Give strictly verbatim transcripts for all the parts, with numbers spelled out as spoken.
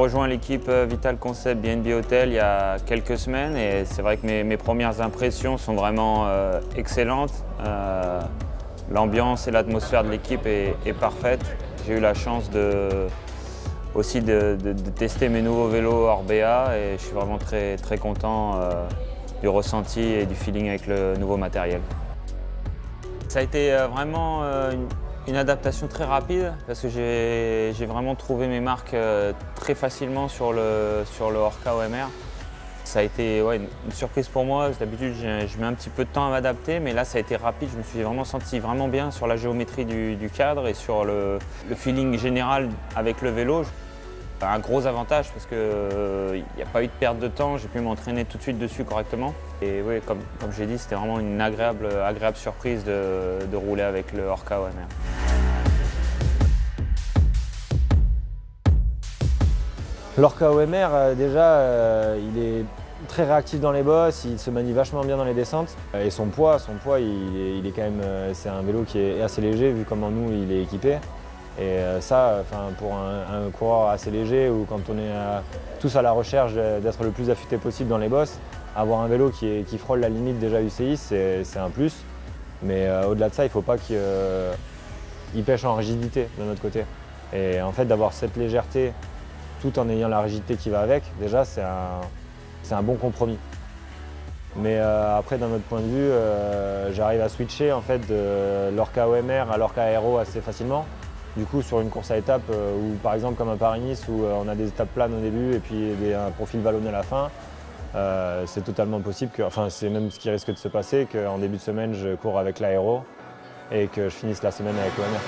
rejoint l'équipe Vital Concept B N B Hotel il y a quelques semaines et c'est vrai que mes, mes premières impressions sont vraiment euh, excellentes. Euh, L'ambiance et l'atmosphère de l'équipe est, est parfaite. J'ai eu la chance de, aussi de, de, de tester mes nouveaux vélos Orbea et je suis vraiment très, très content euh, du ressenti et du feeling avec le nouveau matériel. Ça a été vraiment une, une adaptation très rapide parce que j'ai vraiment trouvé mes marques très facilement sur le, sur le Orca O M R. Ça a été ouais, une surprise pour moi. D'habitude, je mets un petit peu de temps à m'adapter, mais là, ça a été rapide. Je me suis vraiment senti vraiment bien sur la géométrie du, du cadre et sur le, le feeling général avec le vélo. Un gros avantage parce qu'il euh, n'y a pas eu de perte de temps. J'ai pu m'entraîner tout de suite dessus correctement. Et oui, comme, comme j'ai dit, c'était vraiment une agréable, agréable surprise de, de rouler avec le Orca O M R. L'Orca O M R, euh, déjà, euh, il est très réactif dans les bosses, il se manie vachement bien dans les descentes. Et son poids, son poids, il est, il est quand même, euh, c'est un vélo qui est assez léger vu comment nous il est équipé. Et euh, ça, enfin, pour un, un coureur assez léger ou quand on est euh, tous à la recherche d'être le plus affûté possible dans les bosses, avoir un vélo qui, est, qui frôle la limite déjà U C I, c'est un plus. Mais euh, au-delà de ça, il ne faut pas qu'il euh, pêche en rigidité de notre côté. Et en fait, d'avoir cette légèreté tout en ayant la rigidité qui va avec, déjà c'est un, c'est un bon compromis. Mais euh, après, d'un autre point de vue, euh, j'arrive à switcher en fait, de l'Orca O M R à l'Orca Aero assez facilement. Du coup, sur une course à étapes, euh, ou par exemple comme un Paris-Nice où euh, on a des étapes planes au début et puis des, un profil vallonné à la fin, euh, c'est totalement possible, que, enfin c'est même ce qui risque de se passer, qu'en début de semaine, je cours avec l'Aero et que je finisse la semaine avec l'O M R.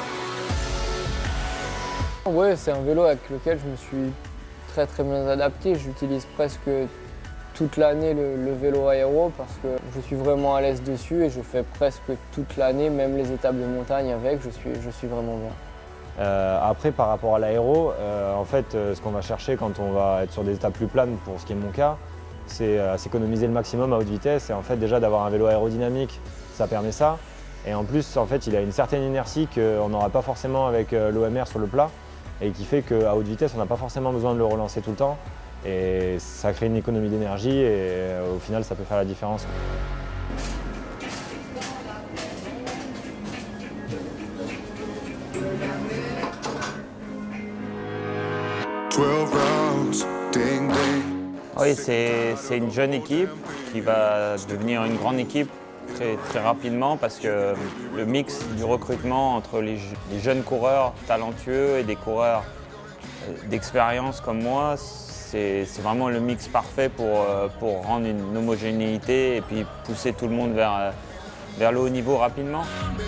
Ouais, c'est un vélo avec lequel je me suis très très bien adapté. J'utilise presque toute l'année le, le vélo aéro parce que je suis vraiment à l'aise dessus et je fais presque toute l'année, même les étapes de montagne avec, je suis, je suis vraiment bien. Euh, après, par rapport à l'aéro, euh, en fait, euh, ce qu'on va chercher quand on va être sur des étapes plus planes, pour ce qui est mon cas, c'est euh, s'économiser le maximum à haute vitesse et en fait déjà d'avoir un vélo aérodynamique, ça permet ça. Et en plus, en fait, il a une certaine inertie qu'on n'aura pas forcément avec euh, l'O M R sur le plat. Et qui fait qu'à haute vitesse, on n'a pas forcément besoin de le relancer tout le temps. Et ça crée une économie d'énergie et au final, ça peut faire la différence. Oui, c'est une jeune équipe qui va devenir une grande équipe très, très rapidement parce que le mix du recrutement entre les, les jeunes coureurs talentueux et des coureurs d'expérience comme moi, c'est vraiment le mix parfait pour, pour rendre une homogénéité et puis pousser tout le monde vers, vers le haut niveau rapidement.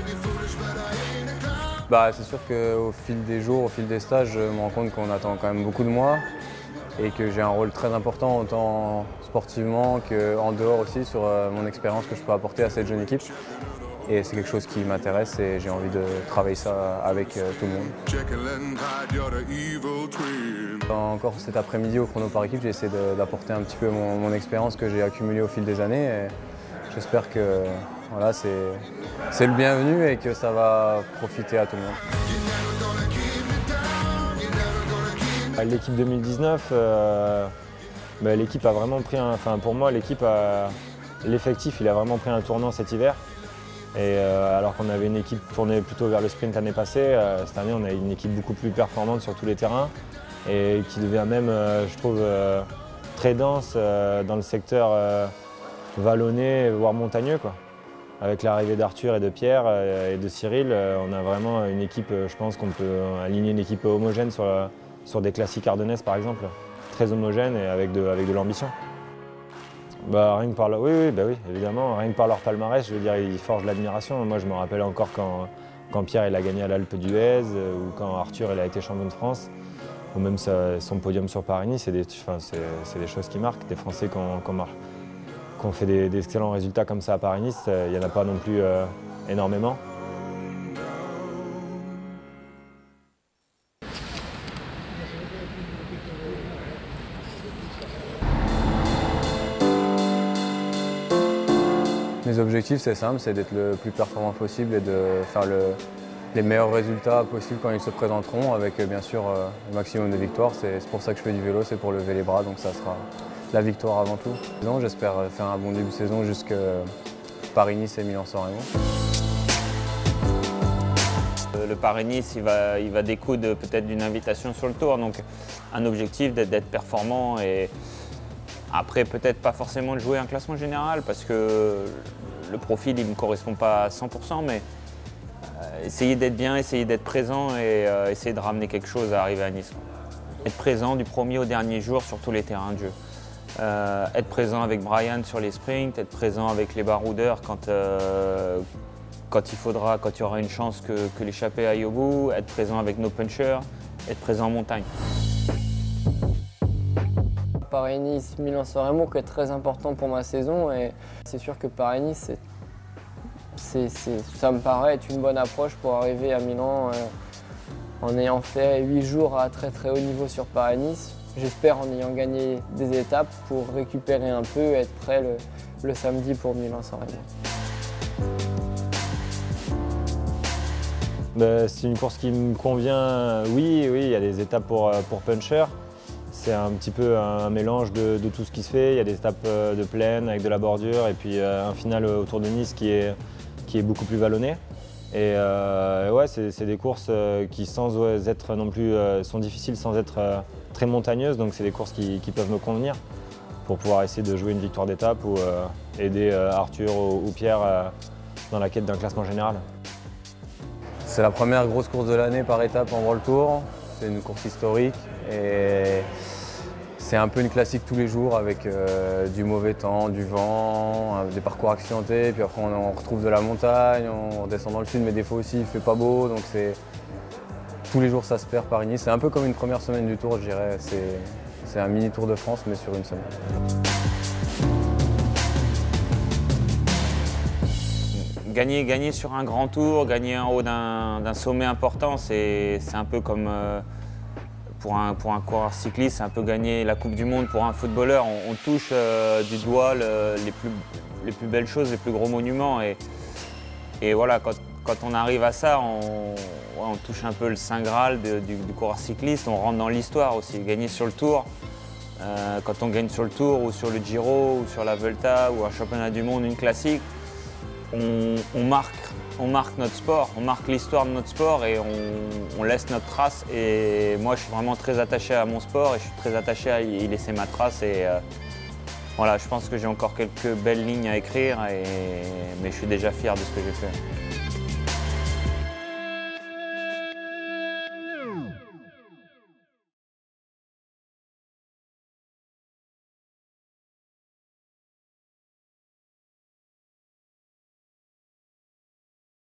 Bah, c'est sûr qu'au fil des jours, au fil des stages, je me rends compte qu'on attend quand même beaucoup de moi et que j'ai un rôle très important autant sportivement qu'en dehors aussi sur mon expérience que je peux apporter à cette jeune équipe. Et c'est quelque chose qui m'intéresse et j'ai envie de travailler ça avec tout le monde. Encore cet après-midi au chrono par équipe, j'ai essayé d'apporter un petit peu mon, mon expérience que j'ai accumulée au fil des années. J'espère que voilà, c'est le bienvenu et que ça va profiter à tout le monde. L'équipe deux mille dix-neuf, euh, bah, l'équipe a vraiment pris un, enfin pour moi l'équipe l'effectif il a vraiment pris un tournant cet hiver. Et euh, alors qu'on avait une équipe tournée plutôt vers le sprint l'année passée, euh, cette année on a une équipe beaucoup plus performante sur tous les terrains et qui devient même, euh, je trouve, euh, très dense euh, dans le secteur euh, vallonné, voire montagneux, quoi. Avec l'arrivée d'Arthur et de Pierre euh, et de Cyril, euh, on a vraiment une équipe, euh, je pense qu'on peut aligner une équipe homogène sur, euh, sur des classiques ardennaises par exemple, très homogène et avec de, avec de l'ambition. Bah, rien que par leur... oui, oui, bah oui, évidemment, rien que par leur palmarès, je veux dire, ils forgent l'admiration. Moi, je me rappelle encore quand, quand Pierre il a gagné à l'Alpe d'Huez, euh, ou quand Arthur il a été champion de France, ou même sa, son podium sur Paris-Nice, c'est des, enfin, des choses qui marquent. Des Français qui ont, qui ont, qui ont fait des, des excellents résultats comme ça à Paris-Nice, il n'y en a pas non plus euh, énormément. Mes objectifs, c'est simple, c'est d'être le plus performant possible et de faire le, les meilleurs résultats possibles quand ils se présenteront, avec bien sûr le maximum de victoires. C'est pour ça que je fais du vélo, c'est pour lever les bras, donc ça sera la victoire avant tout. J'espère faire un bon début de saison jusqu'à Paris-Nice et Milan-San Remo. Le Paris-Nice, il va, il va découdre peut-être d'une invitation sur le Tour, donc un objectif d'être performant et après peut-être pas forcément de jouer un classement général parce que le profil il ne me correspond pas à cent pour cent, mais euh, essayer d'être bien, essayer d'être présent et euh, essayer de ramener quelque chose à arriver à Nice. Être présent du premier au dernier jour sur tous les terrains de jeu. Euh, être présent avec Brian sur les sprints, être présent avec les baroudeurs quand, euh, quand il faudra, quand il y aura une chance que, que l'échappée aille au bout, être présent avec nos punchers, être présent en montagne. Paris-Nice, Milan-San Remo qui est très important pour ma saison et c'est sûr que Paris-Nice, ça me paraît être une bonne approche pour arriver à Milan euh, en ayant fait huit jours à très très haut niveau sur Paris-Nice. J'espère en ayant gagné des étapes pour récupérer un peu et être prêt le, le samedi pour Milan-San Remo. Ben, c'est une course qui me convient, oui, oui, il y a des étapes pour, pour puncher. C'est un petit peu un mélange de, de tout ce qui se fait. Il y a des étapes de plaine avec de la bordure et puis un final autour de Nice qui est, qui est beaucoup plus vallonné. Et euh, ouais, c'est des courses qui sans être non plus, sont difficiles sans être très montagneuses, donc c'est des courses qui, qui peuvent me convenir pour pouvoir essayer de jouer une victoire d'étape ou euh, aider Arthur ou, ou Pierre euh, dans la quête d'un classement général. C'est la première grosse course de l'année par étape en World Tour. C'est une course historique et c'est un peu une classique tous les jours avec euh, du mauvais temps, du vent, euh, des parcours accidentés, puis après on, on retrouve de la montagne, on descend dans le sud mais des fois aussi il fait pas beau, donc c'est tous les jours ça se perd Paris-Nice. C'est un peu comme une première semaine du Tour, je dirais. C'est un mini Tour de France mais sur une semaine. Gagner, gagner sur un grand tour, gagner en haut d'un sommet important, c'est un peu comme euh, pour, un, pour un coureur cycliste, c'est un peu gagner la Coupe du Monde pour un footballeur. On, on touche euh, du doigt le, les, plus, les plus belles choses, les plus gros monuments. Et, et voilà, quand, quand on arrive à ça, on, ouais, on touche un peu le Saint Graal de, du, du coureur cycliste, on rentre dans l'histoire aussi. Gagner sur le Tour, euh, quand on gagne sur le Tour ou sur le Giro ou sur la Vuelta ou un championnat du monde, une classique, On, on, marque, on marque notre sport, on marque l'histoire de notre sport et on, on laisse notre trace. Et moi, je suis vraiment très attaché à mon sport et je suis très attaché à y laisser ma trace. Et euh, voilà, je pense que j'ai encore quelques belles lignes à écrire, et, mais je suis déjà fier de ce que j'ai fait.